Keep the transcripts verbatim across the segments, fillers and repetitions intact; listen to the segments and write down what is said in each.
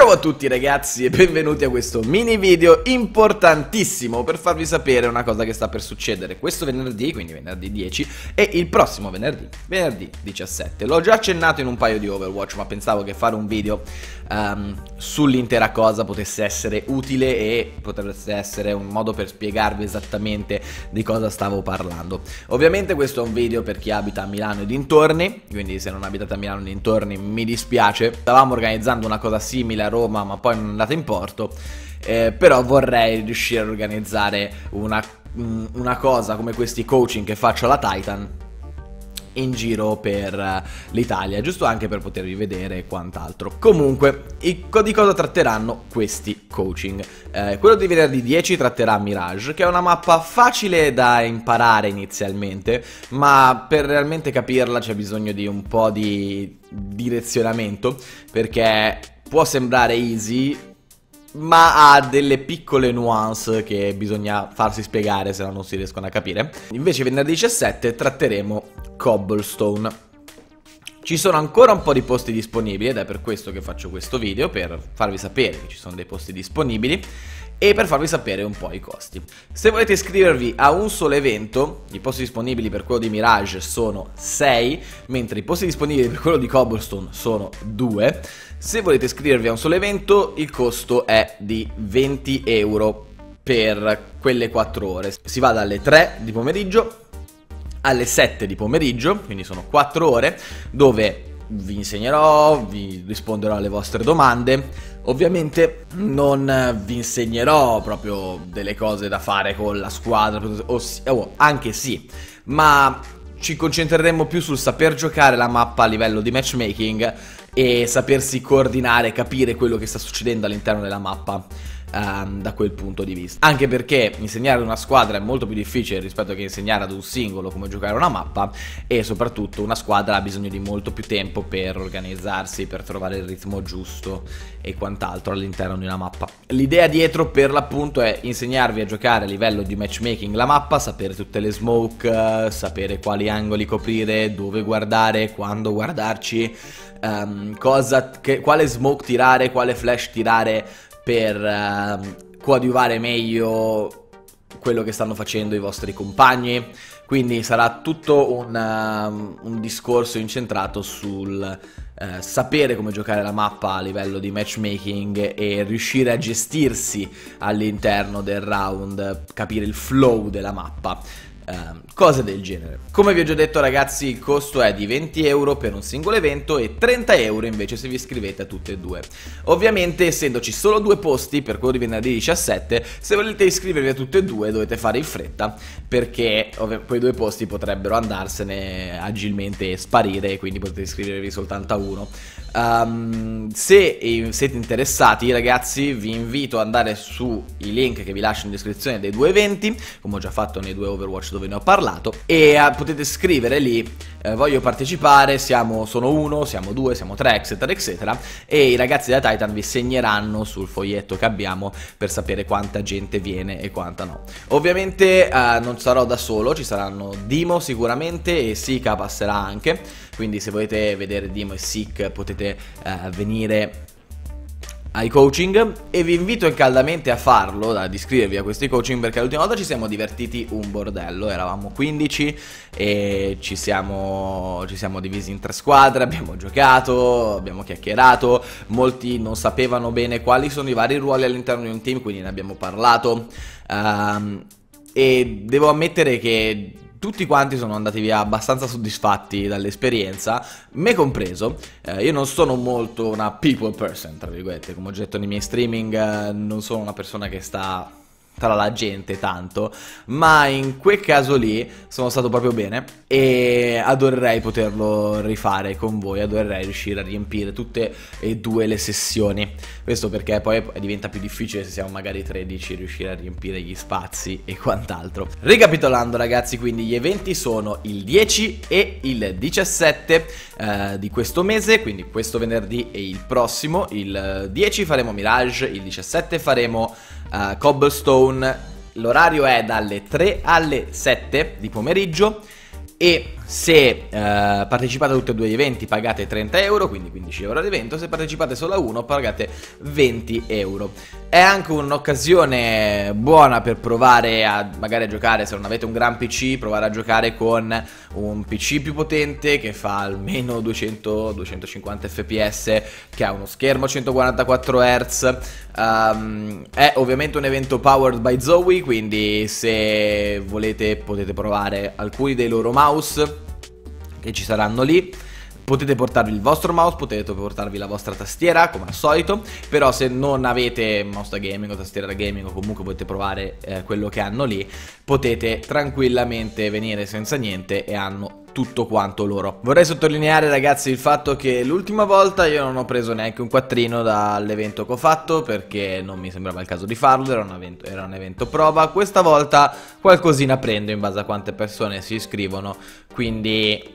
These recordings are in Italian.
Ciao a tutti ragazzi e benvenuti a questo mini video importantissimo per farvi sapere una cosa che sta per succedere questo venerdì, quindi venerdì dieci, e il prossimo venerdì, venerdì diciassette. L'ho già accennato in un paio di Overwatch, ma pensavo che fare un video um, sull'intera cosa potesse essere utile e potesse essere un modo per spiegarvi esattamente di cosa stavo parlando. Ovviamente questo è un video per chi abita a Milano e dintorni, quindi se non abitate a Milano e dintorni mi dispiace. Stavamo organizzando una cosa simile a Roma, ma poi non è andata in porto, eh, però vorrei riuscire ad organizzare una, una cosa come questi coaching che faccio alla Titan in giro per l'Italia, giusto anche per potervi vedere e quant'altro. Comunque, i, di cosa tratteranno questi coaching? Eh, quello di venerdì dieci tratterà Mirage, che è una mappa facile da imparare inizialmente, ma per realmente capirla c'è bisogno di un po' di direzionamento, perché può sembrare easy, ma ha delle piccole nuance che bisogna farsi spiegare, se no non si riescono a capire. Invece venerdì diciassette tratteremo Cobblestone. Ci sono ancora un po' di posti disponibili ed è per questo che faccio questo video, per farvi sapere che ci sono dei posti disponibili e per farvi sapere un po' i costi. Se volete iscrivervi a un solo evento, i posti disponibili per quello di Mirage sono sei, mentre i posti disponibili per quello di Cobblestone sono due. Se volete iscrivervi a un solo evento, il costo è di venti euro per quelle quattro ore. Si va dalle tre di pomeriggio alle sette di pomeriggio, quindi sono quattro ore, dove vi insegnerò, vi risponderò alle vostre domande. Ovviamente non vi insegnerò proprio delle cose da fare con la squadra, o, o anche sì, ma ci concentreremo più sul saper giocare la mappa a livello di matchmaking e sapersi coordinare, capire quello che sta succedendo all'interno della mappa um, da quel punto di vista. Anche perché insegnare una squadra è molto più difficile rispetto che insegnare ad un singolo come giocare una mappa, e soprattutto una squadra ha bisogno di molto più tempo per organizzarsi, per trovare il ritmo giusto e quant'altro all'interno di una mappa. L'idea dietro per l'appunto è insegnarvi a giocare a livello di matchmaking la mappa, sapere tutte le smoke, sapere quali angoli coprire, dove guardare, quando guardarci, um, cosa, che, quale smoke tirare, quale flash tirare per uh, coadiuvare meglio quello che stanno facendo i vostri compagni. Quindi sarà tutto un, uh, un discorso incentrato sul uh, sapere come giocare la mappa a livello di matchmaking e riuscire a gestirsi all'interno del round, capire il flow della mappa. Uh, cose del genere. Come vi ho già detto ragazzi, il costo è di venti euro per un singolo evento e trenta euro invece se vi iscrivete a tutte e due. Ovviamente, essendoci solo due posti per quello di venerdì diciassette, se volete iscrivervi a tutte e due dovete fare in fretta, perché quei due posti potrebbero andarsene agilmente e sparire, e quindi potete iscrivervi soltanto a uno. Um, se siete interessati ragazzi, vi invito ad andare sui link che vi lascio in descrizione dei due eventi, come ho già fatto nei due Overwatch dove ne ho parlato, e uh, potete scrivere lì eh, voglio partecipare, siamo, sono uno, siamo due, siamo tre, eccetera eccetera, e i ragazzi della Titan vi segneranno sul foglietto che abbiamo per sapere quanta gente viene e quanta no. Ovviamente uh, non sarò da solo, ci saranno Dimo sicuramente e Sika passerà anche, quindi se volete vedere Dimo e Sik potete uh, venire ai coaching, e vi invito caldamente a farlo, ad iscrivervi a questi coaching, perché l'ultima volta ci siamo divertiti un bordello. Eravamo quindici e ci siamo, ci siamo divisi in tre squadre, abbiamo giocato, abbiamo chiacchierato, molti non sapevano bene quali sono i vari ruoli all'interno di un team, quindi ne abbiamo parlato, um, e devo ammettere che tutti quanti sono andati via abbastanza soddisfatti dall'esperienza, me compreso. eh, Io non sono molto una people person, tra virgolette, come ho detto nei miei streaming, eh, non sono una persona che sta tra la gente tanto, ma in quel caso lì sono stato proprio bene e adorerei poterlo rifare con voi, adorerei riuscire a riempire tutte e due le sessioni. Questo perché poi diventa più difficile se siamo magari tredici riuscire a riempire gli spazi e quant'altro. Ricapitolando ragazzi, quindi gli eventi sono il dieci e il diciassette eh, di questo mese, quindi questo venerdì e il prossimo. Il dieci faremo Mirage, il diciassette faremo uh, Cobblestone. L'orario è dalle tre alle sette di pomeriggio e Se eh, partecipate a tutti e due gli eventi pagate trenta euro, quindi quindici euro ad evento. Se partecipate solo a uno pagate venti euro. È anche un'occasione buona per provare a magari a giocare, se non avete un gran P C, provare a giocare con un P C più potente che fa almeno duecento duecentocinquanta F P S, che ha uno schermo centoquarantaquattro hertz. Um, è ovviamente un evento powered by Zowie, quindi se volete potete provare alcuni dei loro mouse che ci saranno lì. Potete portarvi il vostro mouse, potete portarvi la vostra tastiera come al solito. Però se non avete mouse da gaming o tastiera da gaming, o comunque potete provare eh, quello che hanno lì, potete tranquillamente venire senza niente e hanno tutto quanto loro. Vorrei sottolineare, ragazzi, il fatto che l'ultima volta io non ho preso neanche un quattrino dall'evento che ho fatto, perché non mi sembrava il caso di farlo, era un evento, era un evento prova. Questa volta qualcosina prendo in base a quante persone si iscrivono, quindi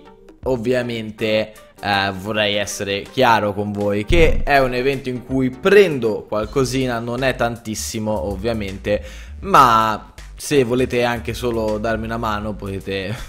ovviamente eh, vorrei essere chiaro con voi che è un evento in cui prendo qualcosina, non è tantissimo ovviamente, ma se volete anche solo darmi una mano potete...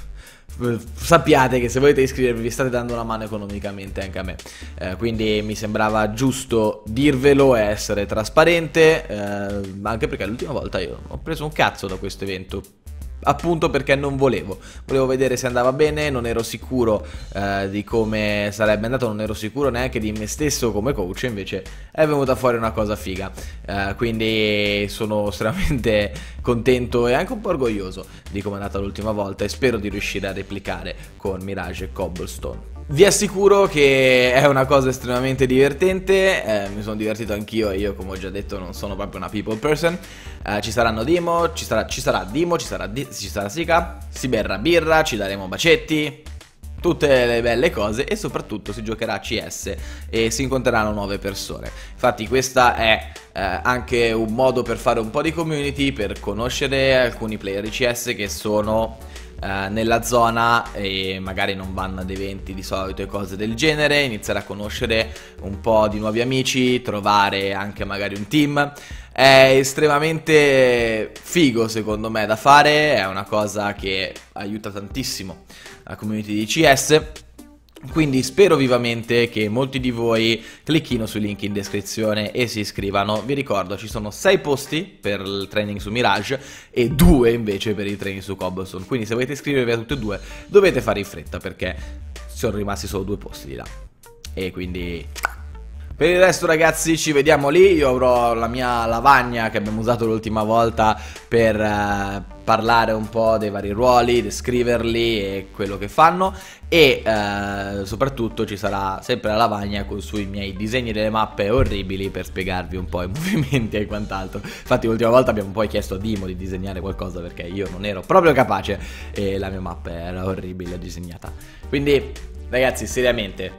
sappiate che se volete iscrivervi vi state dando una mano economicamente anche a me, eh, quindi mi sembrava giusto dirvelo e essere trasparente, eh, anche perché l'ultima volta io ho preso un cazzo da questo evento, appunto perché non volevo, volevo vedere se andava bene, non ero sicuro eh, di come sarebbe andato, non ero sicuro neanche di me stesso come coach, invece è venuta fuori una cosa figa, eh, quindi sono estremamente contento e anche un po' orgoglioso di come è andata l'ultima volta e spero di riuscire a replicare con Mirage e Cobblestone. Vi assicuro che è una cosa estremamente divertente, eh, mi sono divertito anch'io e io, come ho già detto, non sono proprio una people person. eh, Ci saranno Dimo, ci sarà, ci sarà Dimo, ci sarà, di, ci sarà Sika, si berrà birra, ci daremo bacetti, tutte le belle cose, e soprattutto si giocherà a C S e si incontreranno nuove persone. Infatti questa è eh, anche un modo per fare un po' di community, per conoscere alcuni player di C S che sono... Uh, nella zona e magari non vanno ad eventi di solito e cose del genere, iniziare a conoscere un po' di nuovi amici, trovare anche magari un team. È estremamente figo secondo me da fare, è una cosa che aiuta tantissimo la community di C S. Quindi spero vivamente che molti di voi clicchino sui link in descrizione e si iscrivano. Vi ricordo, ci sono sei posti per il training su Mirage e due invece per il training su Cobblestone. Quindi se volete iscrivervi a tutte e due dovete fare in fretta, perché sono rimasti solo due posti di là. E quindi... per il resto, ragazzi, ci vediamo lì. Io avrò la mia lavagna che abbiamo usato l'ultima volta per uh, parlare un po' dei vari ruoli, descriverli e quello che fanno. E uh, soprattutto ci sarà sempre la lavagna con sui miei disegni delle mappe orribili per spiegarvi un po' i movimenti e quant'altro. Infatti l'ultima volta abbiamo poi chiesto a Dimo di disegnare qualcosa perché io non ero proprio capace e la mia mappa era orribile disegnata. Quindi, ragazzi, seriamente,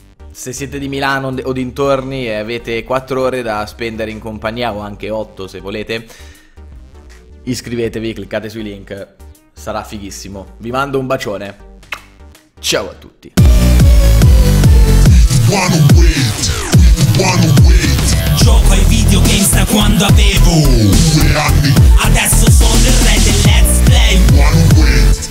se siete di Milano o dintorni e avete quattro ore da spendere in compagnia, o anche otto se volete, iscrivetevi, cliccate sui link, sarà fighissimo. Vi mando un bacione, ciao a tutti. Gioco ai videogames da quando avevo due anni, adesso sono il re del let's play.